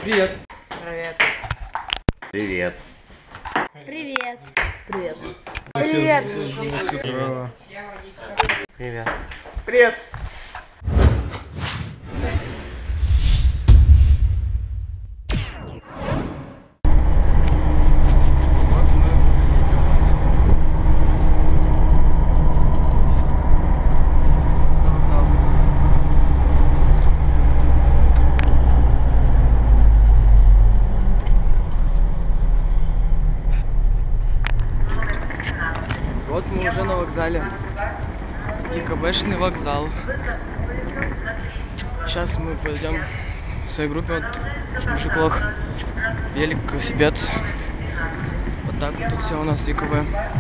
Привет. Привет. Привет. Привет. Привет. Привет. Здорово. Привет. Привет. Вот мы едем. На вокзал. Вот мы уже на вокзале. ИКБшный вокзал. Сейчас мы пойдем в своей группе вот мужиклох. Велик, велосипед. Вот так вот тут все у нас ИКБ.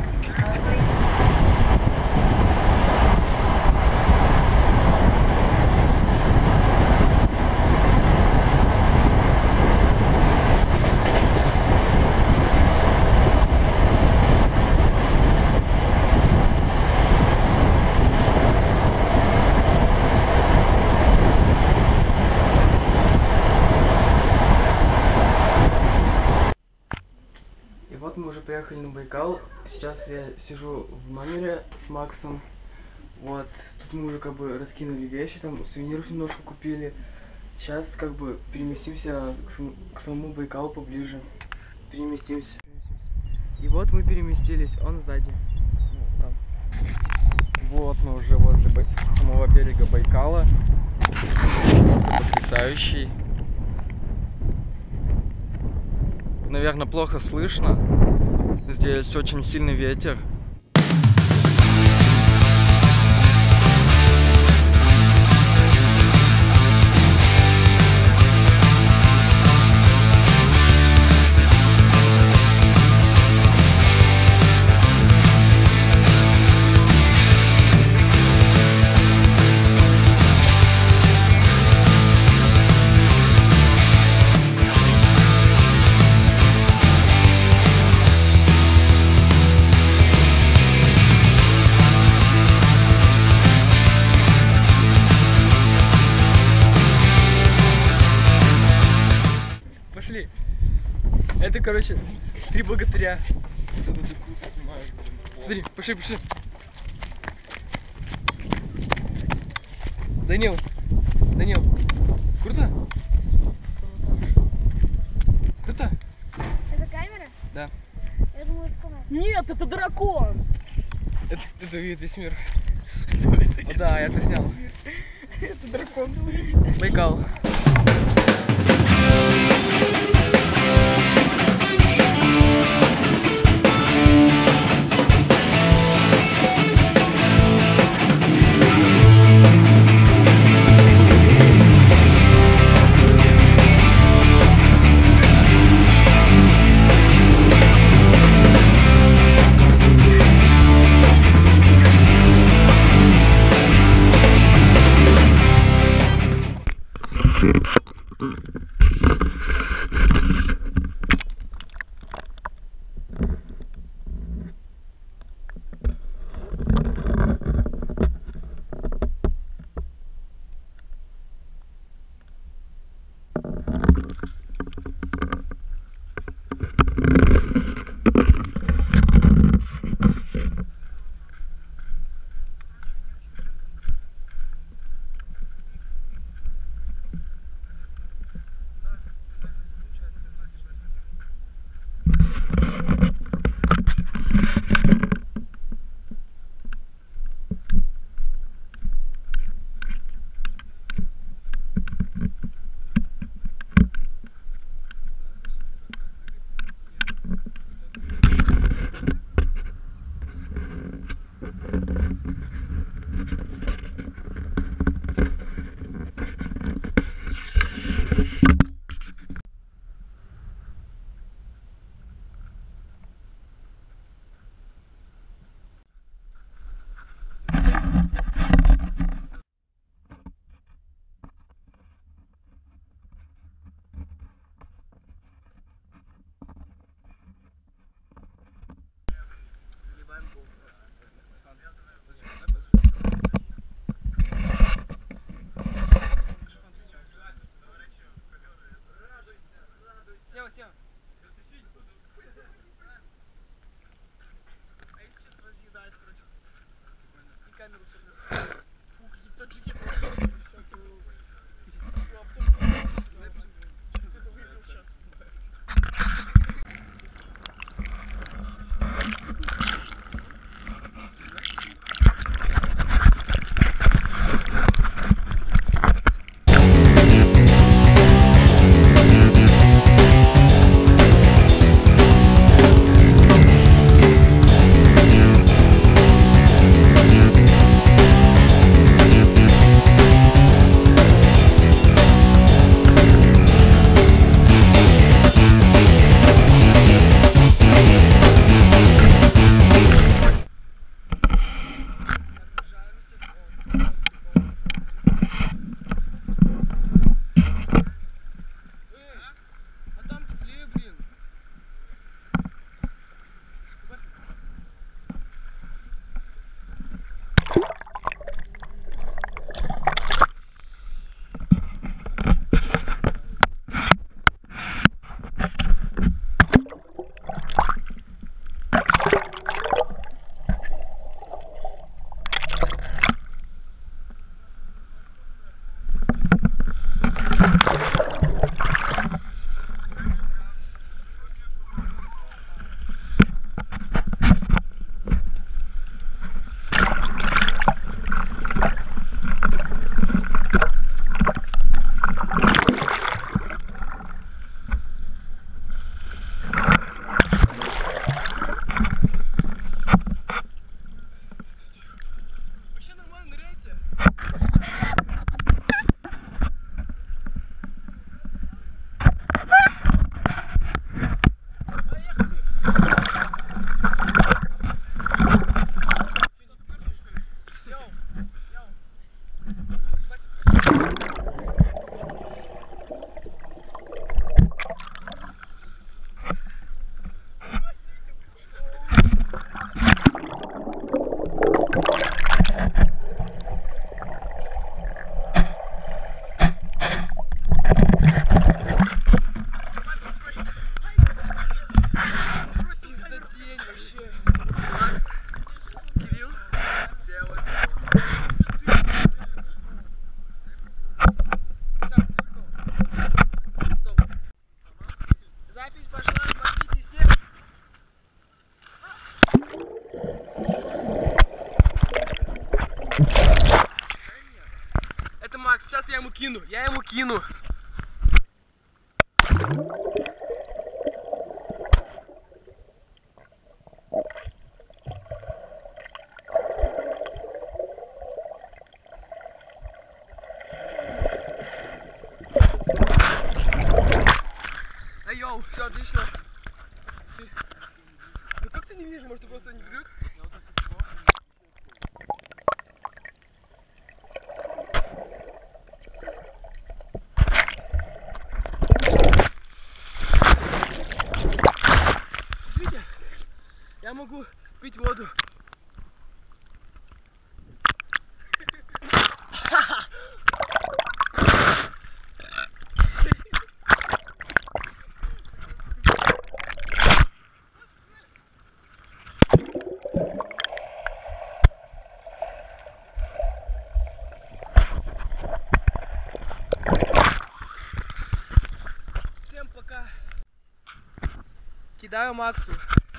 И вот мы уже приехали на Байкал. Сейчас я сижу в номере с Максом. Вот, тут мы уже как бы раскинули вещи, там сувениров немножко купили. Сейчас как бы переместимся к самому Байкалу поближе. Переместимся. И вот мы переместились, он сзади. Ну, там. Вот мы уже возле самого берега Байкала. Просто потрясающий. Наверное, плохо слышно. Здесь очень сильный ветер. Пошли. Это, короче, 3 богатыря. Смотри, пошли, пошли. Данил, Данил, круто? Круто? Это камера? Да. Я думаю, это камера. Нет, это дракон. Это видит весь мир. О, да, я это снял. Это дракон. Байкал. кину, я ему кину. Йоу, все отлично. Ну как ты не видишь, может ты просто не привык? Смотрите, я могу пить воду. Всем пока. Кидаю Максу.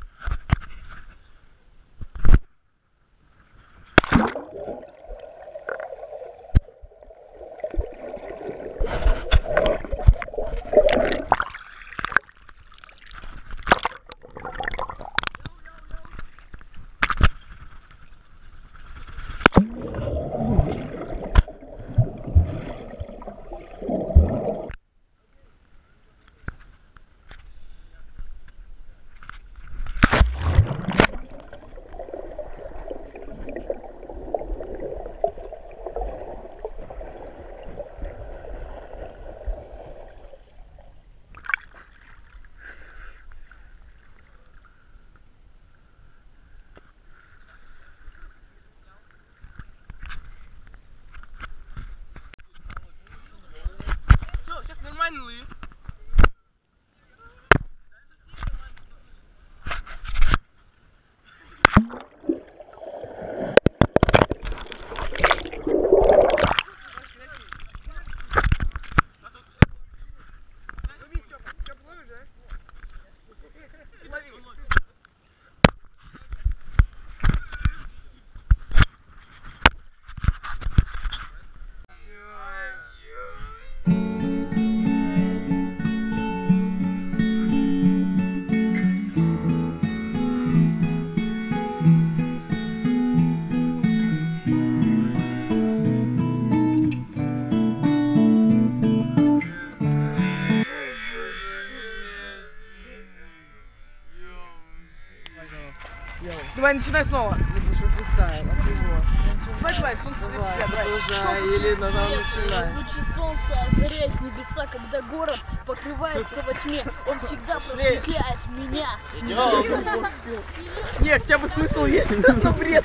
Все, сейчас нормально ловит. Давай, начинай снова. Давай, солнце светит, давай. Или начинай. Лучи солнца озаряют небеса, когда город покрывается во тьме. Он всегда просветляет меня. Нет, хотя бы смысл есть, но бред.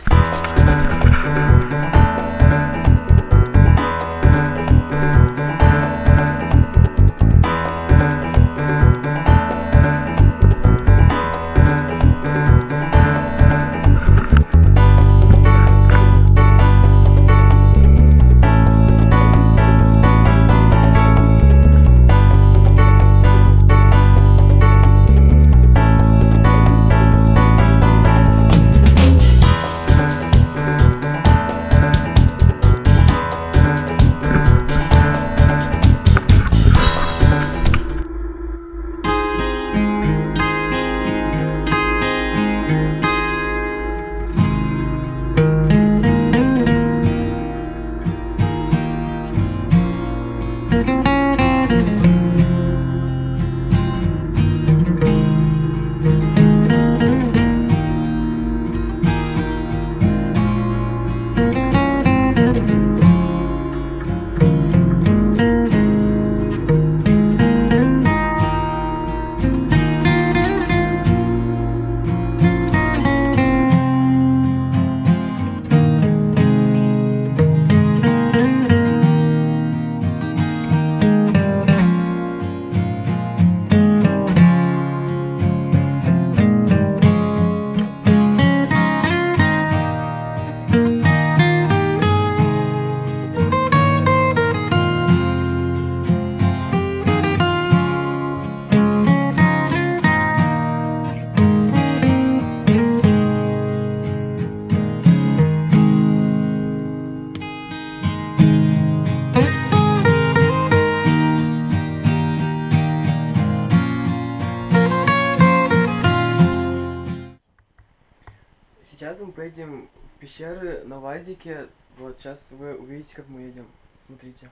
сейчас мы поедем в пещеры на ВАЗике. Вот сейчас вы увидите, как мы едем. Смотрите.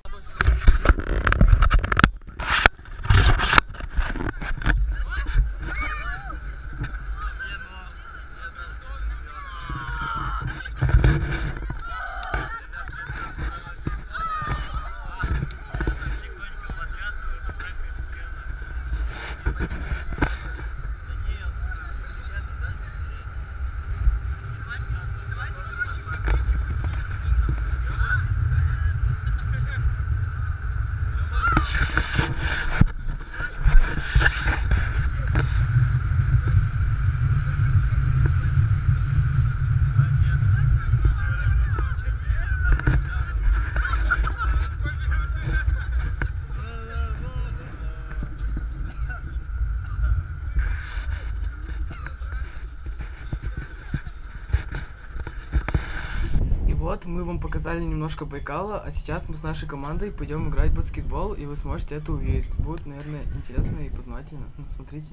Вот, мы вам показали немножко Байкала, а сейчас мы с нашей командой пойдем играть в баскетбол, и вы сможете это увидеть. Будет, наверное, интересно и познавательно. Смотрите.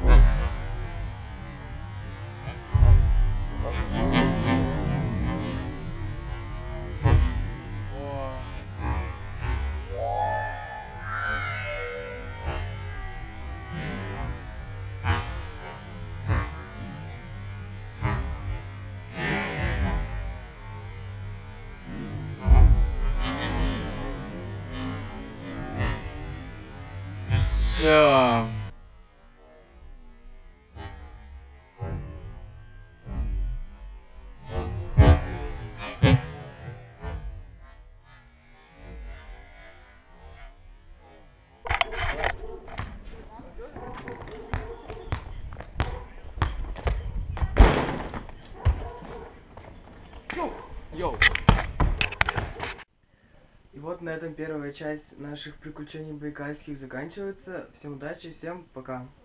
Все. Йоу. И вот на этом первая часть наших приключений байкальских заканчивается. Всем удачи, всем пока.